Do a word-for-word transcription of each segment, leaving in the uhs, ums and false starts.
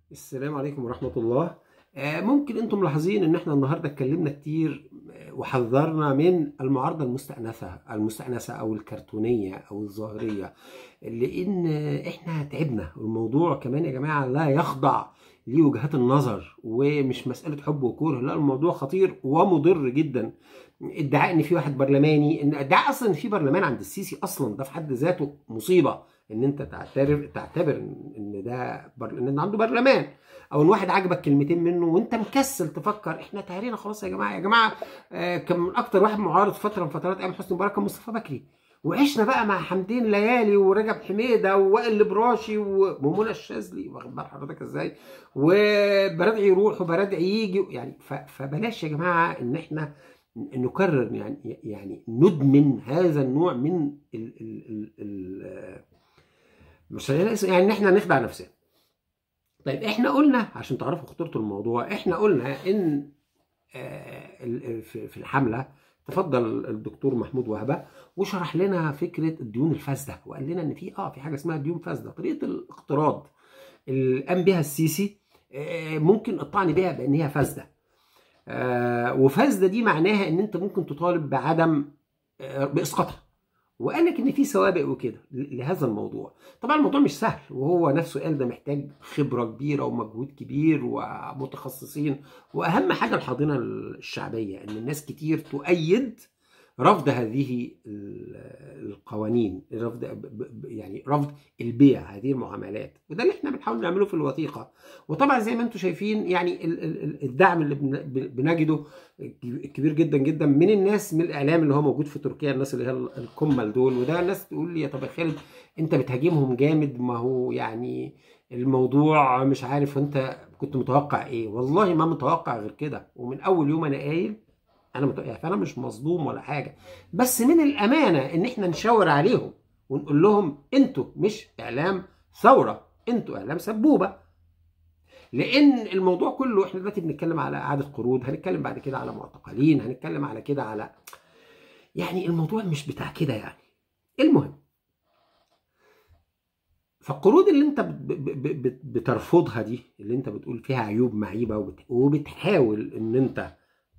السلام عليكم ورحمة الله. آه، ممكن انتم ملاحظين ان احنا النهارده اتكلمنا كتير آه، وحذرنا من المعارضة المستأنفة المستأنسة او الكرتونية او الظاهرية، لان احنا تعبنا. الموضوع كمان يا جماعة لا يخضع لوجهات النظر، ومش مسألة حب وكره، لا، الموضوع خطير ومضر جدا. ادعاء ان في واحد برلماني، ان ادعاء اصلا ان في برلمان عند السيسي اصلا ده في حد ذاته مصيبة. ان انت تعتبر تعتبر ان ده بر... ان عنده برلمان، او ان واحد عجبك كلمتين منه وانت مكسل تفكر. احنا تهرينا خلاص يا جماعه يا جماعه. آه كان من اكتر واحد معارض فتره من فترات ايام حسني مبارك كان مصطفى بكري، وعشنا بقى مع حمدين ليالي ورجب حميده ووائل البراشي ومنى الشاذلي، واخد بال حضرتك ازاي؟ وبرادعي يروح وبرادعي يجي، يعني ف... فبلاش يا جماعه ان احنا نكرر، يعني يعني ندمن هذا النوع من ال ال ال ال مش يعني ان احنا نخدع نفسنا. طيب احنا قلنا عشان تعرفوا خطورة الموضوع، احنا قلنا ان آه في الحملة تفضل الدكتور محمود وهبة وشرح لنا فكرة الديون الفاسدة، وقال لنا ان في اه في حاجة اسمها ديون فاسدة. طريقة الاقتراض اللي قام بها السيسي آه ممكن الطعن بها بان هي فاسدة. آه وفاسدة دي معناها ان انت ممكن تطالب بعدم آه باسقاطها، وقال لك ان في سوابق وكده لهذا الموضوع. طبعا الموضوع مش سهل، وهو نفسه قال ده محتاج خبره كبيره ومجهود كبير ومتخصصين، واهم حاجه الحاضنه الشعبيه، ان الناس كتير تؤيد رفض هذه القوانين، رفض يعني رفض البيع هذه المعاملات، وده اللي احنا بنحاول نعمله في الوثيقه. وطبعا زي ما انتم شايفين يعني الدعم اللي بنجده كبير جدا جدا من الناس، من الاعلام اللي هو موجود في تركيا، الناس اللي هي الكمل دول. وده الناس تقول لي يا طب يا خالد انت بتهاجمهم جامد، ما هو يعني الموضوع مش عارف انت كنت متوقع ايه. والله ما متوقع غير كده، ومن اول يوم انا قايل انا مت... يعني فانا مش مصدوم ولا حاجه، بس من الامانه ان احنا نشاور عليهم ونقول لهم انتوا مش اعلام ثوره، انتوا اعلام سبوبه. لان الموضوع كله احنا دلوقتي بنتكلم على اعاده قروض، هنتكلم بعد كده على معتقلين، هنتكلم على كده على يعني الموضوع مش بتاع كده يعني. المهم، فالقروض اللي انت بترفضها دي، اللي انت بتقول فيها عيوب معيبه وبتحاول ان انت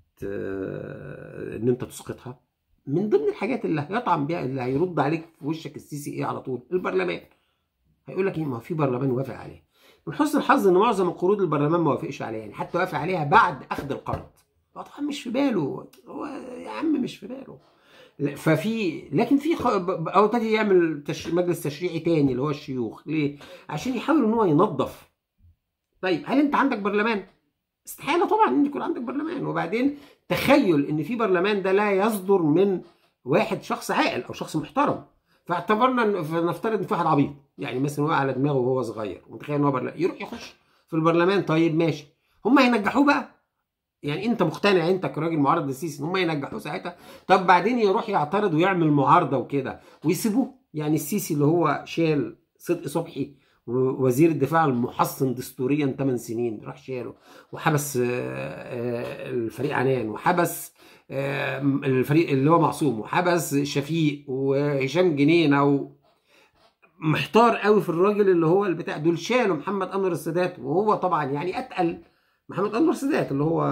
ان انت تسقطها، من ضمن الحاجات اللي هيطعن بيها، اللي هيرد عليك في وشك السيسي ايه على طول؟ البرلمان. هيقول لك ايه؟ ما في برلمان وافق عليه. من حسن الحظ ان معظم القروض البرلمان ما وافقش عليها، يعني حتى وافق عليها بعد اخذ القرض. طبعا مش في باله، هو يا عم مش في باله. ففي لكن في خ... او ابتدي يعمل تش... مجلس تشريعي تاني اللي هو الشيوخ. ليه؟ عشان يحاول ان هو ينظف. طيب هل انت عندك برلمان؟ استحاله طبعا ان يكون عندك برلمان. وبعدين تخيل ان في برلمان ده لا يصدر من واحد شخص عاقل او شخص محترم. فاعتبرنا فنفترض ان في واحد عبيط، يعني مثلا وقع على دماغه وهو صغير ومتخيل ان هو برلمان، يروح يخش في البرلمان. طيب ماشي، هم هينجحوه بقى؟ يعني انت مقتنع انت كراجل معارض للسيسي ان هم ينجحوه ساعتها؟ طب بعدين يروح يعترض ويعمل معارضه وكده ويسيبوه؟ يعني السيسي اللي هو شال صدقي صبحي وزير الدفاع المحصن دستوريا ثمان سنين، راح شاله وحبس الفريق عنان، وحبس الفريق اللي هو معصوم، وحبس شفيق وهشام جنينه. محتار قوي في الراجل اللي هو البتاع دول. شالوا محمد انور السادات، وهو طبعا يعني اتقل محمد انور السادات اللي هو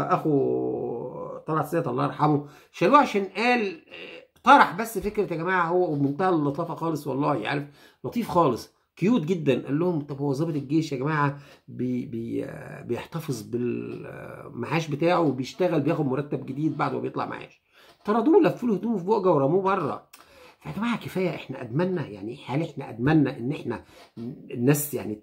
اخو طلعت السادات الله يرحمه، شالوه عشان قال طرح بس فكره يا جماعه، هو بمنتهى اللطافه خالص، والله عارف لطيف خالص، كيوت جدا. قال لهم طب هو ضابط الجيش يا جماعه بي بي بيحتفظ بالمعاش بتاعه وبيشتغل بياخد مرتب جديد بعد ما بيطلع معاش. طردوه، لفوا له هدومه في بوجه ورموه بره. فيا جماعه كفايه، احنا ادمنا يعني. هل احنا ادمنا ان احنا الناس يعني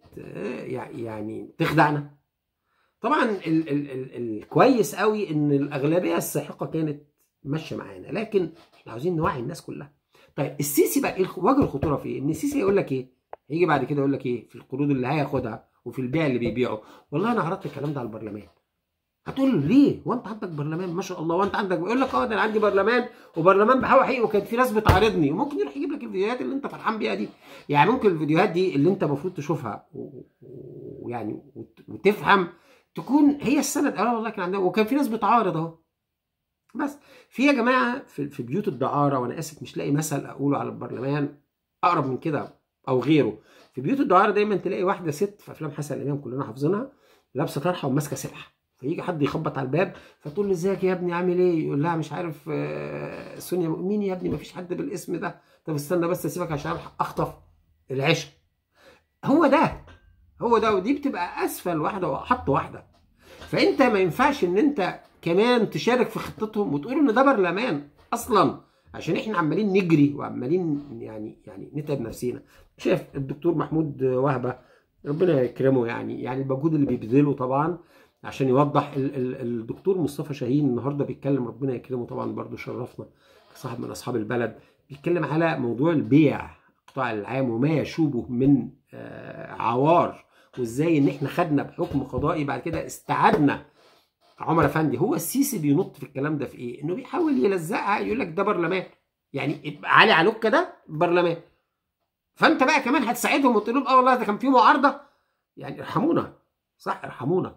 يعني تخدعنا؟ طبعا ال ال ال الكويس قوي ان الاغلبيه الساحقه كانت ماشيه معانا، لكن احنا عاوزين نوعي الناس كلها. طيب السيسي بقى ايه وجه الخطوره في ايه؟ ان السيسي يقول لك ايه؟ هيجي بعد كده يقول لك ايه في القروض اللي هياخدها وفي البيع اللي بيبيعه؟ والله انا عرضت الكلام ده على البرلمان. هتقول له ليه؟ وانت عندك برلمان ما شاء الله، وانت عندك، يقول لك اه ده انا عندي برلمان وبرلمان بحاول حقيقي، وكان في ناس بتعارضني. وممكن يروح يجيب لك الفيديوهات اللي انت فرحان بيها دي. يعني ممكن الفيديوهات دي اللي انت المفروض تشوفها ويعني وتفهم تكون هي السند. اه والله كان عندنا وكان في ناس بتعارض اهو. بس في يا جماعه في في بيوت الدعاره، وانا اسف مش لاقي مثل اقوله على البرلمان اقرب من كده او غيره، في بيوت الدعاره دايما تلاقي واحده ست في افلام حسن امام كلنا حافظينها، لابسه طرحه وماسكه سلحه، فيجي حد يخبط على الباب فتقول له ازيك يا ابني عامل ايه؟ يقول لها مش عارف آه، سونيا. مين يا ابني؟ ما فيش حد بالاسم ده. طب استنى بس اسيبك عشان اخطف العشاء. هو ده هو ده ودي بتبقى اسفل واحده واحط واحده. فانت ما ينفعش ان انت كمان تشارك في خطتهم وتقول ان ده برلمان اصلا، عشان احنا عمالين نجري وعمالين يعني يعني نتعب نفسينا. شايف الدكتور محمود وهبه ربنا يكرمه، يعني يعني المجهود اللي بيبذله طبعا عشان يوضح. ال ال الدكتور مصطفى شاهين النهارده بيتكلم، ربنا يكرمه طبعا برضو شرفنا، صاحب من اصحاب البلد، بيتكلم على موضوع البيع القطاع العام وما يشوبه من آه عوار، وازاي ان احنا خدنا بحكم قضائي بعد كده استعدنا عمر افندي. هو السيسي بينط في الكلام ده في ايه؟ انه بيحاول يلزقها، يقول لك ده برلمان، يعني علي علوكه ده برلمان، فانت بقى كمان هتساعدهم وتقول لهم اه والله ده كان في معارضه، يعني ارحمونا، صح ارحمونا.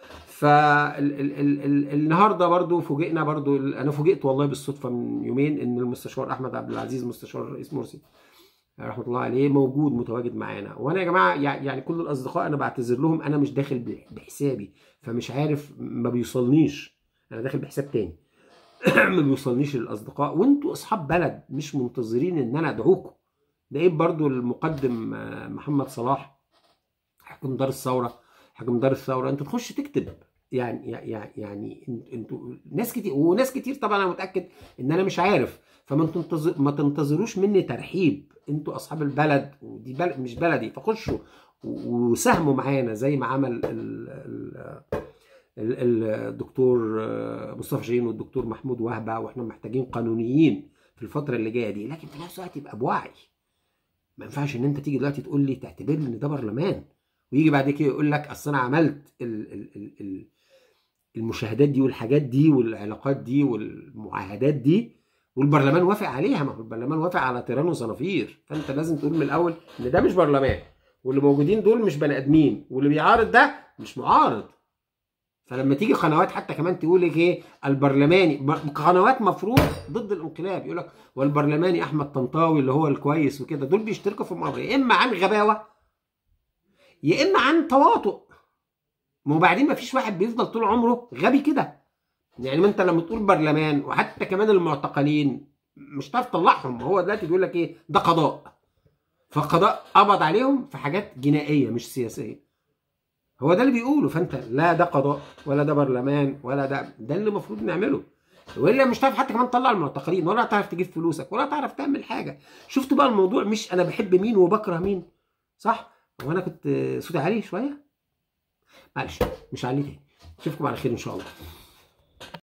فالنهارده برضو فوجئنا، برضو انا فوجئت والله بالصدفه من يومين ان المستشار احمد عبد العزيز مستشار رئيس مرسي رحمه الله عليه موجود متواجد معانا. وانا يا جماعه يعني كل الاصدقاء انا بعتذر لهم، انا مش داخل بحسابي فمش عارف، ما بيوصلنيش، انا داخل بحساب تاني ما بيوصلنيش للاصدقاء، وانتوا اصحاب بلد مش منتظرين ان انا ادعوكم. ده ايه برضو المقدم محمد صلاح حاكم دار الثوره، حاكم دار الثوره، انت تخش تكتب يعني يعني يعني انتوا ناس كتير وناس كتير طبعا انا متاكد ان انا مش عارف، فما تنتظر ما تنتظروش مني ترحيب، انتوا اصحاب البلد ودي بلد مش بلدي، فخشوا وساهموا معانا زي ما عمل ال ال الدكتور مصطفى شاهين والدكتور محمود وهبه. واحنا محتاجين قانونيين في الفتره اللي جايه دي، لكن في نفس الوقت يبقى بوعي. ما ينفعش ان انت تيجي دلوقتي تقول لي تعتبر لي ان ده برلمان، ويجي بعد كده يقول لك اصل انا عملت ال ال ال المشاهدات دي والحاجات دي والعلاقات دي والمعاهدات دي والبرلمان وافق عليها. ما هو البرلمان وافق على تيران وصنافير، فانت لازم تقول من الاول ان ده مش برلمان، واللي موجودين دول مش بني ادمين، واللي بيعارض ده مش معارض. فلما تيجي قنوات حتى كمان تقول لك ايه البرلماني، قنوات مفروض ضد الانقلاب، يقول لك والبرلماني احمد طنطاوي اللي هو الكويس وكده، دول بيشتركوا في الموضوع يا اما عن غباوه يا اما عن تواطؤ. وبعدين ما فيش واحد بيفضل طول عمره غبي كده، يعني ما انت لما تقول برلمان وحتى كمان المعتقلين مش هتعرف تطلعهم. هو دلوقتي بيقول لك ايه ده قضاء، فالقضاء قبض عليهم في حاجات جنائيه مش سياسيه، هو ده اللي بيقوله. فانت لا ده قضاء ولا ده برلمان ولا ده ده اللي المفروض نعمله، والا مش هتعرف حتى كمان تطلع المعتقلين، ولا هتعرف تجيب فلوسك، ولا هتعرف تعمل حاجه. شفتوا بقى الموضوع مش انا بحب مين وبكره مين، صح؟ وانا كنت صوتي عالي شويه، معلش مش عالي تاني. اشوفكم على خير ان شاء الله.